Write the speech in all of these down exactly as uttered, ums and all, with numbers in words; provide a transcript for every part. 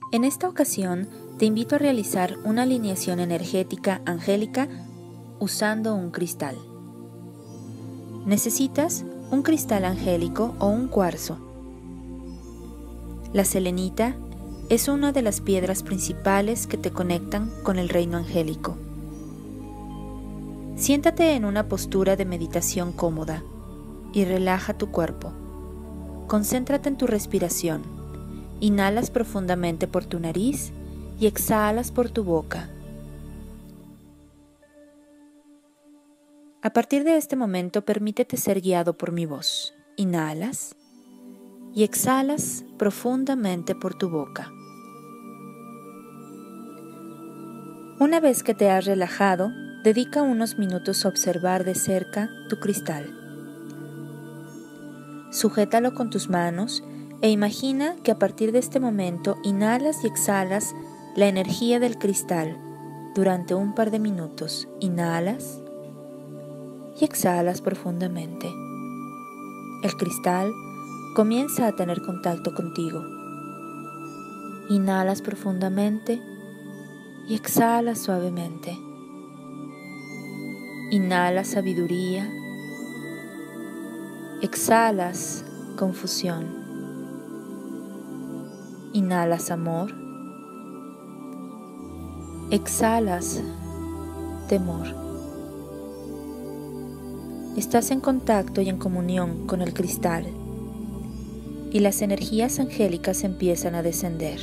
En esta ocasión, te invito a realizar una alineación energética angélica usando un cristal. Necesitas un cristal angélico o un cuarzo. La selenita es una de las piedras principales que te conectan con el reino angélico. Siéntate en una postura de meditación cómoda y relaja tu cuerpo. Concéntrate en tu respiración. Inhalas profundamente por tu nariz y exhalas por tu boca. A partir de este momento, permítete ser guiado por mi voz. Inhalas y exhalas profundamente por tu boca. Una vez que te has relajado, dedica unos minutos a observar de cerca tu cristal. Sujétalo con tus manos e imagina que a partir de este momento inhalas y exhalas la energía del cristal durante un par de minutos. Inhalas y exhalas profundamente. El cristal comienza a tener contacto contigo. Inhalas profundamente y exhalas suavemente. Inhalas sabiduría, exhalas confusión. Inhalas amor, exhalas temor. Estás en contacto y en comunión con el cristal y las energías angélicas empiezan a descender.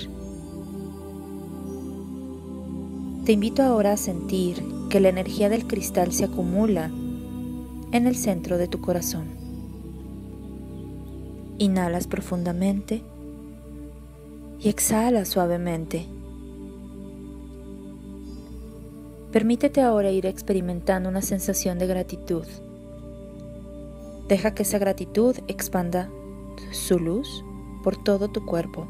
Te invito ahora a sentir que la energía del cristal se acumula en el centro de tu corazón. Inhalas profundamente y exhalas suavemente. Permítete ahora ir experimentando una sensación de gratitud. Deja que esa gratitud expanda su luz por todo tu cuerpo.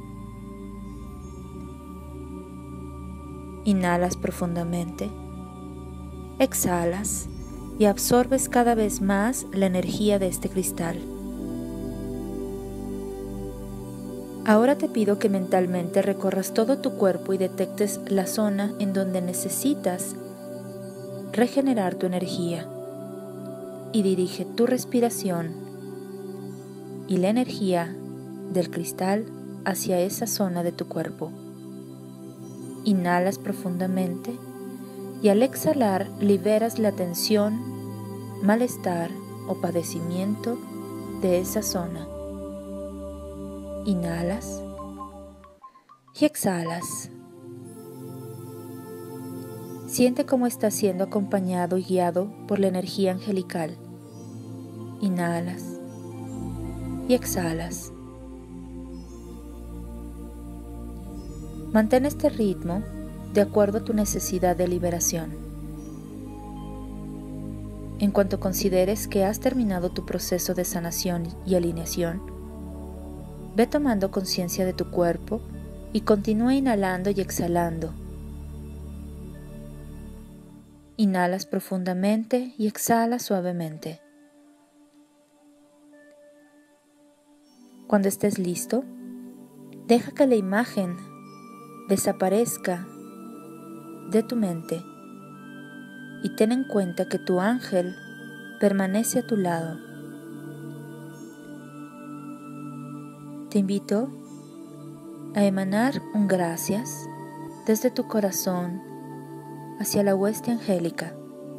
Inhalas profundamente, exhalas y absorbes cada vez más la energía de este cristal. Ahora te pido que mentalmente recorras todo tu cuerpo y detectes la zona en donde necesitas regenerar tu energía y dirige tu respiración y la energía del cristal hacia esa zona de tu cuerpo. Inhalas profundamente y al exhalar liberas la tensión, malestar o padecimiento de esa zona. Inhalas y exhalas. Siente cómo estás siendo acompañado y guiado por la energía angelical. Inhalas y exhalas. Mantén este ritmo de acuerdo a tu necesidad de liberación. En cuanto consideres que has terminado tu proceso de sanación y alineación, ve tomando conciencia de tu cuerpo y continúa inhalando y exhalando. Inhalas profundamente y exhalas suavemente. Cuando estés listo, deja que la imagen desaparezca de tu mente y ten en cuenta que tu ángel permanece a tu lado. Te invito a emanar un gracias desde tu corazón hacia la hueste angélica.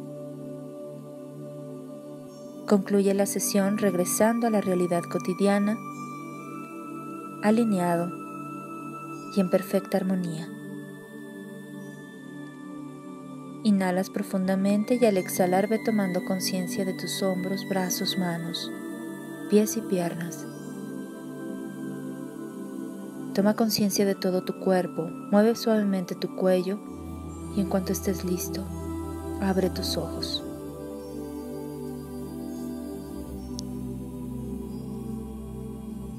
Concluye la sesión regresando a la realidad cotidiana, alineado y en perfecta armonía. Inhalas profundamente y al exhalar ve tomando conciencia de tus hombros, brazos, manos, pies y piernas. Toma conciencia de todo tu cuerpo, mueve suavemente tu cuello y en cuanto estés listo, abre tus ojos.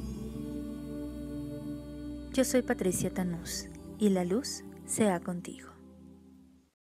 Yo soy Patricia Tanús y la luz sea contigo.